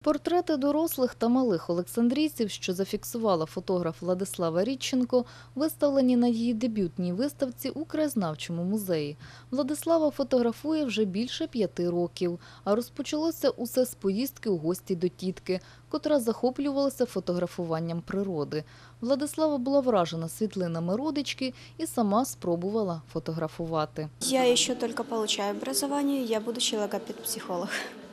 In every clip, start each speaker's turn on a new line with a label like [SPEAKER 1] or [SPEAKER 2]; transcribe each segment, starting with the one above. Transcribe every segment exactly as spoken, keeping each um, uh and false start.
[SPEAKER 1] Портрети дорослих та малих олександрійців, що зафіксувала фотограф Владислава Рідченко, виставлені на її дебютній виставці у краєзнавчому музеї. Владислава фотографує вже більше п'яти років, а розпочалося усе з поїздки у гості до тітки, котра захоплювалася фотографуванням природи. Владислава була вражена світлинами родички і сама спробувала фотографувати.
[SPEAKER 2] Я ще тільки отримую образование, я будущий логопед-психолог.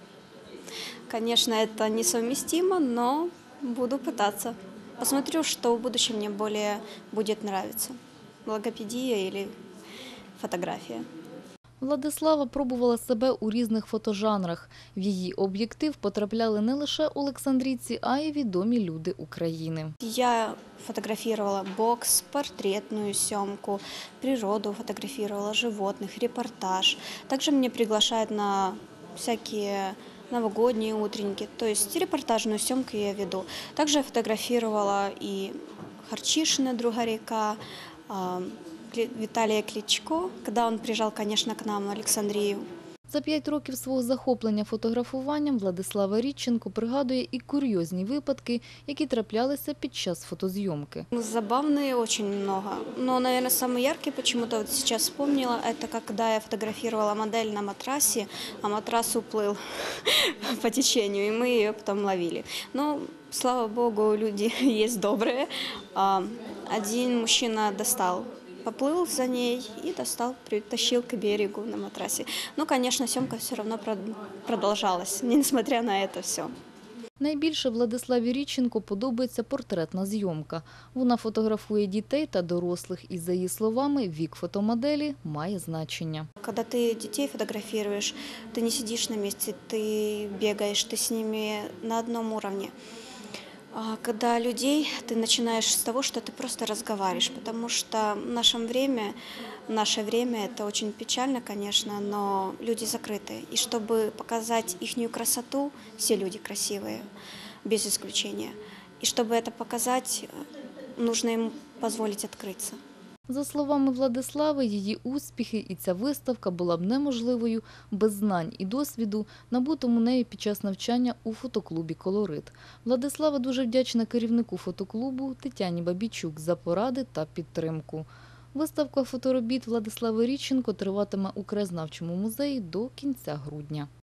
[SPEAKER 2] Конечно, это несовместимо, но буду пытаться. Посмотрю, что в будущем мне более будет нравиться. Логопедия или фотография.
[SPEAKER 1] Владислава пробувала себе у різних фотожанрах. В її об'єктив потрапляли не лише олександрійці, а й відомі люди України.
[SPEAKER 2] Я фотографировала бокс, портретную съемку, природу фотографировала, животных, репортаж. Также меня приглашают на всякие новогодние утренники, то есть репортажную съемку я веду. Также я фотографировала и Харчишина, друга река, Виталия Кличко, когда он приезжал, конечно, к нам в Александрию.
[SPEAKER 1] За п'ять років свого захоплення фотографуванням Владислава Рідченко пригадує і курйозні випадки, які траплялися під час фотозйомки.
[SPEAKER 2] Забавные очень много, но, наверное, самый яркий, почему-то вот сейчас вспомнила, это когда я фотографировала модель на матрасе, а матрас уплыл по течению, и мы ее потом ловили. Но, слава богу, люди есть добрые. Один мужчина достал, поплыл за ней и достал, притащил к берегу на матрасе. Ну, конечно, съемка все равно продолжалась, несмотря на это все.
[SPEAKER 1] Найбільше Владиславі Рідченко подобається портретна зйомка. Вона фотографує дітей та дорослих і, за її словами, вік фотомоделі має значення.
[SPEAKER 2] Когда ты детей фотографируешь, ты не сидишь на месте, ты бегаешь, ты с ними на одном уровне. А когда людей, ты начинаешь с того, что ты просто разговариваешь, потому что в нашем время, в наше время это очень печально, конечно, но люди закрыты. И чтобы показать ихнюю красоту, все люди красивые, без исключения. И чтобы это показать, нужно им позволить открыться.
[SPEAKER 1] За словами Владислави, її успіхи і ця виставка була б неможливою без знань і досвіду, набутому нею під час навчання у фотоклубі «Колорит». Владислава дуже вдячна керівнику фотоклубу Тетяні Бабійчук за поради та підтримку. Виставка фоторобіт Владислави Рідченко триватиме у краєзнавчому музеї до кінця грудня.